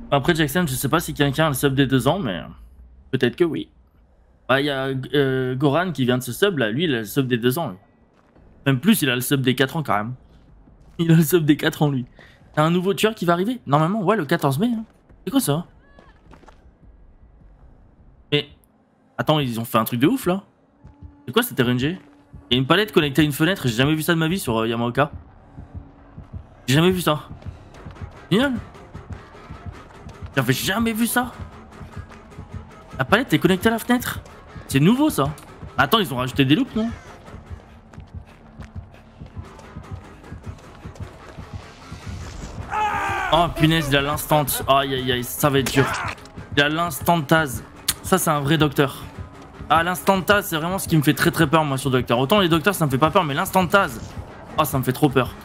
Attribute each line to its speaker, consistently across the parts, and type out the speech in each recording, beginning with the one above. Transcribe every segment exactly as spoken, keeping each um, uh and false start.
Speaker 1: Après Jackson, je sais pas si quelqu'un a le sub des deux ans, mais peut-être que oui. Bah, il y a euh, Goran qui vient de ce sub là, lui il a le sub des deux ans. Lui. Même plus, il a le sub des quatre ans carrément. Il a le sub des quatre ans lui. T'as un nouveau tueur qui va arriver? Normalement, ouais, le quatorze mai. Hein. C'est quoi ça? Mais. Attends, ils ont fait un truc de ouf là? C'est quoi cette R N G? Il y a une palette connectée à une fenêtre, j'ai jamais vu ça de ma vie sur euh, Yamaoka. J'ai jamais vu ça. Génial. J'avais jamais vu ça. La palette est connectée à la fenêtre. C'est nouveau ça. Attends, ils ont rajouté des loops, non? Oh punaise, il a l'instant. Aïe aïe aïe, ça va être dur. Il a l'instant Taz. Ça, c'est un vrai docteur. Ah, l'instant Taz, c'est vraiment ce qui me fait très très peur, moi, sur docteur. Autant les docteurs, ça me fait pas peur, mais l'instant Taz. Oh, ça me fait trop peur.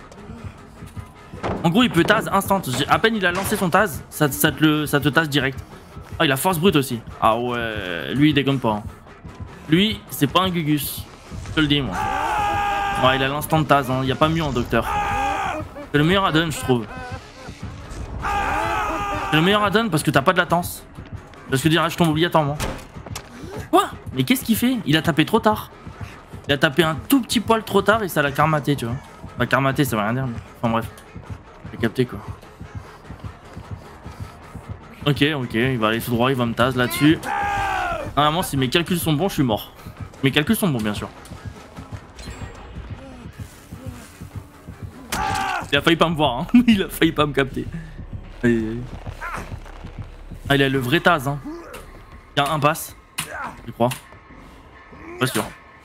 Speaker 1: En gros, il peut Taz instant. À peine il a lancé son Taz, ça, ça, te, le, ça te Taz direct. Ah, il a force brute aussi. Ah ouais, lui, il déconne pas. Hein. Lui, c'est pas un Gugus. Je te le dis, moi. Ouais, il a l'instant Taz, hein. Il n'y a pas mieux en docteur. C'est le meilleur add-on, je trouve. C'est le meilleur add-on parce que t'as pas de latence. Parce que dire, je tombe obligatoirement. Quoi? Mais qu'est-ce qu'il fait? Il a tapé trop tard. Il a tapé un tout petit poil trop tard et ça l'a karmaté, tu vois. Bah, karmaté, ça veut rien dire. Mais... Enfin, bref. J'ai capté, quoi. Ok, ok, il va aller tout droit, il va me tase là-dessus. Normalement, si mes calculs sont bons, je suis mort. Mes calculs sont bons, bien sûr. Il a failli pas me voir, hein. Il a failli pas me capter. Aïe, aïe. Ah, il a le vrai Taz, hein. Il y a un pass, je crois. Pas sûr.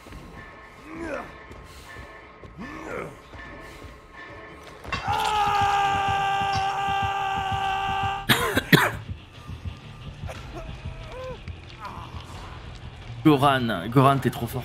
Speaker 1: Goran, Goran, t'es trop fort.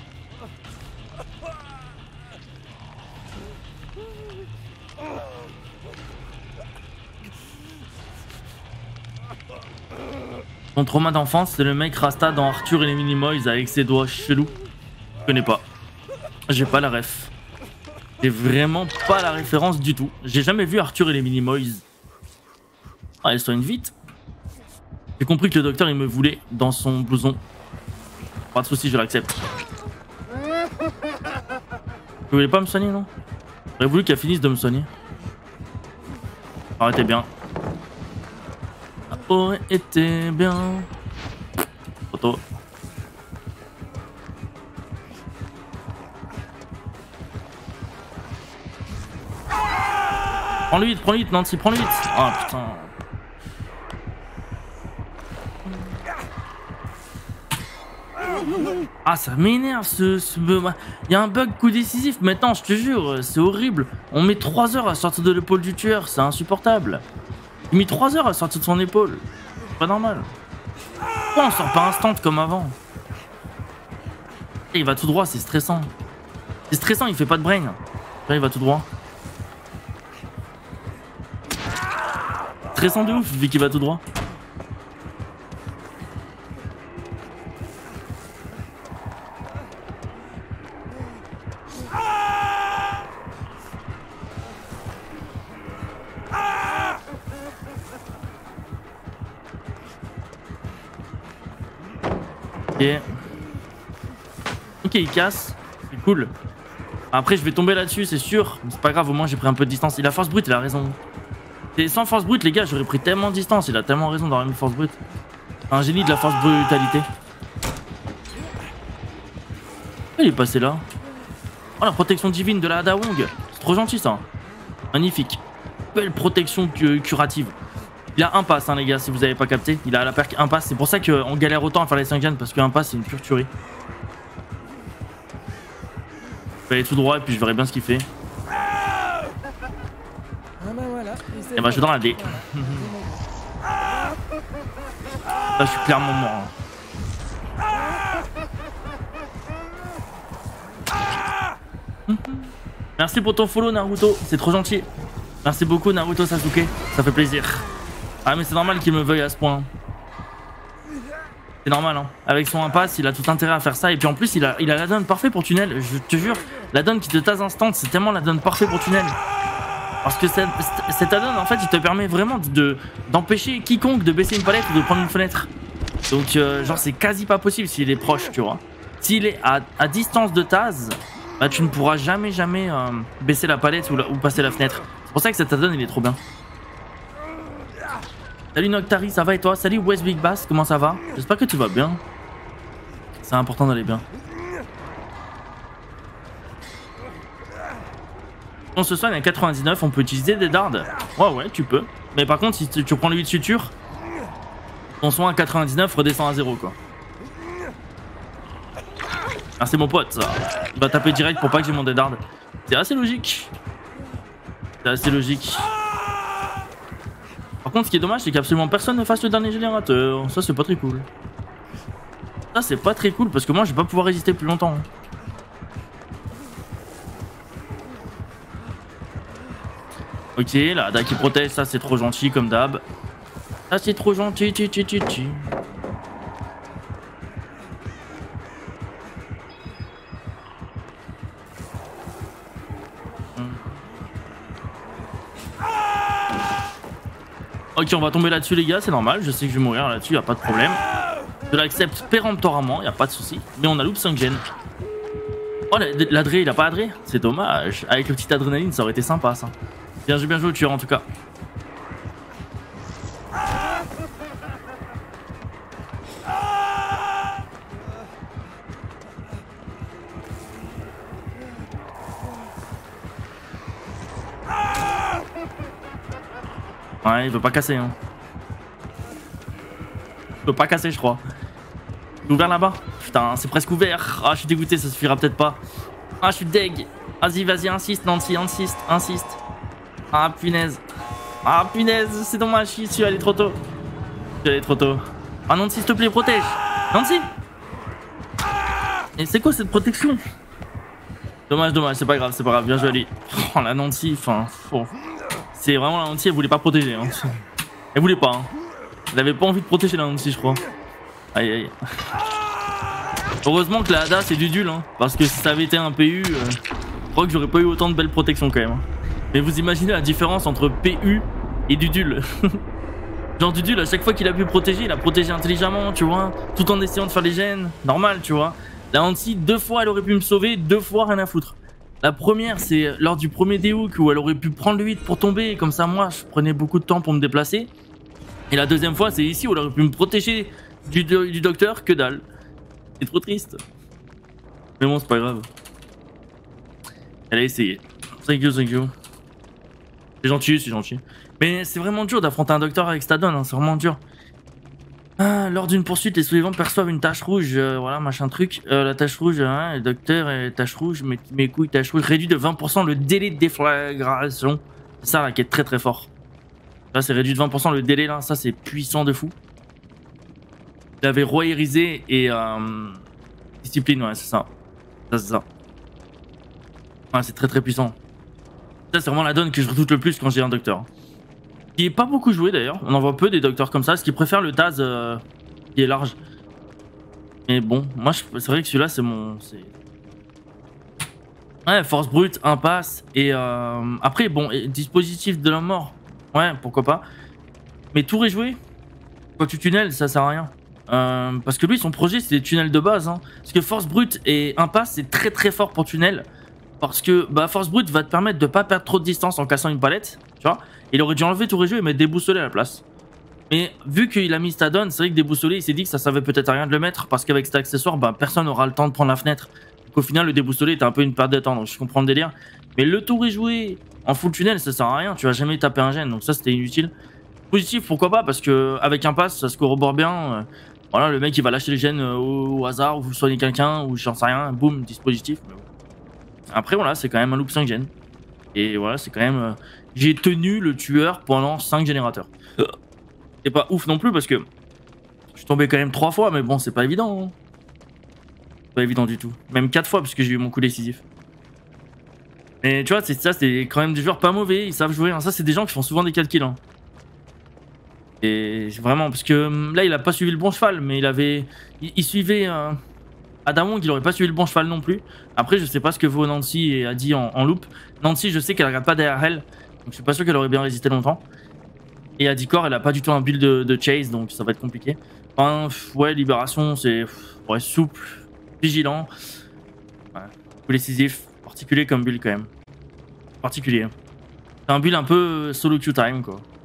Speaker 1: Son trauma d'enfance, c'est le mec Rasta dans Arthur et les Minimoys avec ses doigts chelous. Je connais pas. J'ai pas la ref. J'ai vraiment pas la référence du tout. J'ai jamais vu Arthur et les Minimoys. Ah, elle soigne vite. J'ai compris que le docteur il me voulait dans son blouson. Pas de soucis, je l'accepte. Vous voulez pas me soigner, non? J'aurais voulu qu'elle finisse de me soigner. Arrêtez bien. Ça aurait été bien. Photo. Prends-le vite, prends-le vite, Nancy, prends-le vite. Ah putain. Ah, ça m'énerve ce, ce... Il y a un bug coup décisif maintenant, je te jure, c'est horrible. On met trois heures à sortir de l'épaule du tueur, c'est insupportable. Il met trois heures à sortir de son épaule. C'est pas normal. Pourquoi on sort pas instant comme avant? Et il va tout droit, c'est stressant. C'est stressant, il fait pas de brain. Là, il va tout droit. Stressant de ouf, vu qu'il va tout droit. Ok. Ok, il casse. C'est cool. Après, je vais tomber là-dessus, c'est sûr. Mais c'est pas grave, au moins j'ai pris un peu de distance. Il a force brute, il a raison. Et sans force brute, les gars, j'aurais pris tellement de distance. Il a tellement raison d'avoir mis force brute. Un génie de la force brutalité. Il est passé là. Oh, la protection divine de la Ada Wong. C'est trop gentil ça. Magnifique. Belle protection cu curative. Il a un pass, hein, les gars, si vous avez pas capté. Il a la perk un pass. C'est pour ça qu'on galère autant à faire les cinq gens, parce qu'un pass, c'est une pure tuerie. Je vais aller tout droit et puis je verrai bien ce qu'il fait. Et bah, je suis dans la D. Là, je suis clairement mort. Hein. Merci pour ton follow, Naruto. C'est trop gentil. Merci beaucoup, Naruto Sasuke. Ça fait plaisir. Ah, mais c'est normal qu'il me veuille à ce point. C'est normal, hein. Avec son impasse, il a tout intérêt à faire ça. Et puis en plus, il a, il a la donne parfait pour tunnel. Je te jure, la donne qui te tase instant, c'est tellement la donne parfait pour tunnel. Parce que cette, cet add-on, en fait, il te permet vraiment de d'empêcher quiconque de baisser une palette ou de prendre une fenêtre. Donc, euh, genre, c'est quasi pas possible s'il est proche, tu vois. S'il est à, à distance de Taz, bah, tu ne pourras jamais, jamais euh, baisser la palette ou, la, ou passer la fenêtre. C'est pour ça que cet add-on, il est trop bien. Salut Noctari, ça va et toi? Salut West Big Bass, comment ça va? J'espère que tu vas bien. C'est important d'aller bien. On se soigne à quatre-vingt-dix-neuf, on peut utiliser des dards. Ouais, ouais, tu peux. Mais par contre, si tu, tu prends le huit de suture, ton soin à quatre-vingt-dix-neuf redescend à zéro, quoi. Ah, c'est mon pote, ça. Il va taper direct pour pas que j'ai mon dard. C'est assez logique. C'est assez logique. Par contre, ce qui est dommage, c'est qu'absolument personne ne fasse le dernier générateur. Ça, c'est pas très cool. Ça, c'est pas très cool parce que moi, je vais pas pouvoir résister plus longtemps. Ok, là, Ada qui protège, ça c'est trop gentil comme d'hab. Ça c'est trop gentil, ti, ti, ti, ti. Ok, on va tomber là-dessus les gars, c'est normal, je sais que je vais mourir là-dessus, y a pas de problème. Je l'accepte péremptoirement, y a pas de souci. Mais on a loop cinq gen. Oh, l'adré, il a pas adré? C'est dommage. Avec le petit adrénaline, ça aurait été sympa ça. Bien joué, bien joué au tueur en tout cas. Ouais, il veut pas casser hein. Il veut pas casser je crois. Il est ouvert là-bas. Putain, c'est presque ouvert. Ah, je suis dégoûté, ça suffira peut-être pas. Ah, je suis deg. Vas-y, vas-y, insiste Nancy, insiste, insiste. Ah punaise. Ah punaise, c'est dommage, je suis allé trop tôt. Je suis allé trop tôt. Ah Nancy, s'il te plaît, protège. Nancy. Et c'est quoi cette protection? Dommage, dommage, c'est pas grave, c'est pas grave, bien joué Ali. Oh la Nancy, enfin... Oh. C'est vraiment la Nancy, elle voulait pas protéger. Hein. Elle voulait pas. Hein. Elle avait pas envie de protéger la Nancy, je crois. Aïe aïe. Heureusement que la Ada c'est du dul, hein. Parce que si ça avait été un P U, euh, je crois que j'aurais pas eu autant de belles protections quand même. Mais vous imaginez la différence entre P U et Dudul. Genre Dudul, à chaque fois qu'il a pu protéger, il a protégé intelligemment, tu vois, tout en essayant de faire les gènes, normal, tu vois. La Nancy, deux fois elle aurait pu me sauver, deux fois rien à foutre. La première, c'est lors du premier déhook où elle aurait pu prendre le huit pour tomber, comme ça moi je prenais beaucoup de temps pour me déplacer. Et la deuxième fois, c'est ici où elle aurait pu me protéger du, du docteur, que dalle. C'est trop triste. Mais bon, c'est pas grave. Elle a essayé. Thank you, thank you. C'est gentil, c'est gentil. Mais c'est vraiment dur d'affronter un docteur avec Stadon, hein, c'est vraiment dur. Ah, lors d'une poursuite, les survivants perçoivent une tache rouge, euh, voilà, machin truc. Euh, la tache rouge, hein, le docteur et tache rouge, mes, mes couilles, tache rouge, réduit de vingt pour cent le délai de déflagration. C'est ça là qui est très très fort. Là, c'est réduit de vingt pour cent le délai, là, ça c'est puissant de fou. Il avait royérisé et euh, discipline, ouais, c'est ça. Ça, c'est ça. Ouais, c'est très très puissant. Ça, c'est vraiment la donne que je redoute le plus quand j'ai un docteur. Qui est pas beaucoup joué d'ailleurs. On en voit peu des docteurs comme ça. Ce qui préfère le Taz euh, qui est large. Mais bon, moi, c'est vrai que celui-là, c'est mon. Ouais, force brute, impasse. Et euh, après, bon, et dispositif de la mort. Ouais, pourquoi pas. Mais tout réjoué. Quand tu tunnels, ça sert à rien. Euh, parce que lui, son projet, c'est des tunnels de base. Hein. Parce que force brute et impasse, c'est très très fort pour tunnel. Parce que bah, force brute va te permettre de pas perdre trop de distance en cassant une palette. Tu vois. Il aurait dû enlever tout réjoué et mettre déboussolé à la place. Mais vu qu'il a mis Stadon, c'est vrai que déboussolé, il s'est dit que ça servait peut-être à rien de le mettre. Parce qu'avec cet accessoire, bah, personne n'aura le temps de prendre la fenêtre. Donc au final, le déboussolé était un peu une perte de temps. Donc je comprends le délire. Mais le tout réjoué en full tunnel, ça sert à rien. Tu vas jamais taper un gène. Donc ça, c'était inutile. Positif, pourquoi pas. Parce que avec un pass, ça se corrobore bien. Euh, voilà, le mec, il va lâcher les gènes euh, au, au hasard. Ou vous soignez quelqu'un. Ou j'en sais rien. Boum, dispositif. Après, voilà, c'est quand même un loop cinq gènes. Et voilà, c'est quand même... Euh, j'ai tenu le tueur pendant cinq générateurs. C'est pas ouf non plus parce que je suis tombé quand même trois fois, mais bon, c'est pas évident. Hein. Pas évident du tout. Même quatre fois parce que j'ai eu mon coup décisif. Mais tu vois, c'est ça, c'est quand même des joueurs pas mauvais, ils savent jouer. Hein. Ça, c'est des gens qui font souvent des quatre kills. Hein. Et vraiment, parce que là, il a pas suivi le bon cheval, mais il avait... Il, il suivait... Euh... Adamon, il aurait pas suivi le bon cheval non plus. Après, je sais pas ce que vaut Nancy a dit en, en loop. Nancy, je sais qu'elle regarde pas derrière elle. Donc je suis pas sûr qu'elle aurait bien résisté longtemps. Et à dix corps, elle a pas du tout un build de, de chase, donc ça va être compliqué. Enfin, ouais, libération, c'est ouais, souple, vigilant. Ouais. Tous les décisif, particulier comme build quand même. Particulier. C'est un build un peu solo queue time quoi.